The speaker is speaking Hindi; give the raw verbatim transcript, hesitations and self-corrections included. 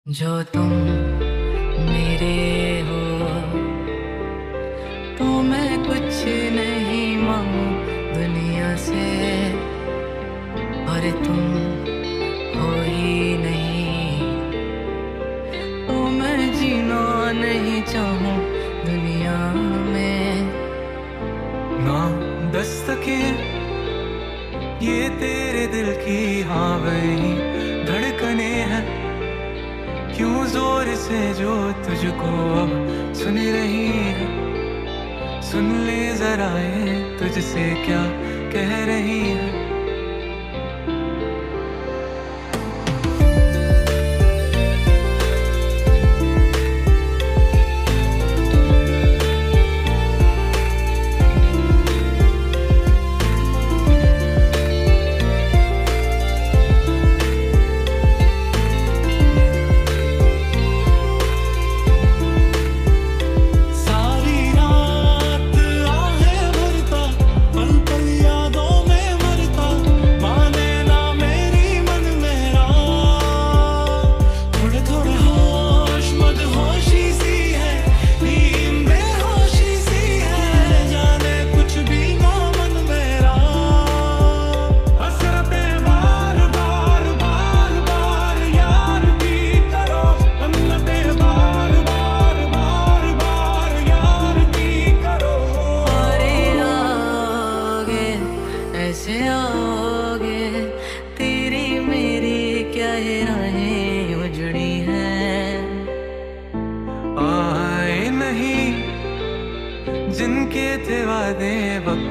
जो तुम मेरे हो तो मैं कुछ नहीं मांगू दुनिया से, और तुम हो ही नहीं तो मैं जीना नहीं चाहूँ दुनिया में। ना दस्तके ये तेरे दिल की हाँ वही धड़कने हैं, क्यों जोर से जो तुझको अब सुन रही है। सुन ले जरा ये तुझसे क्या कह रही है। ऐसे आओगे तेरी मेरी क्या है राहें उजड़ी हैं। आए नहीं जिनके थे वादे वक्त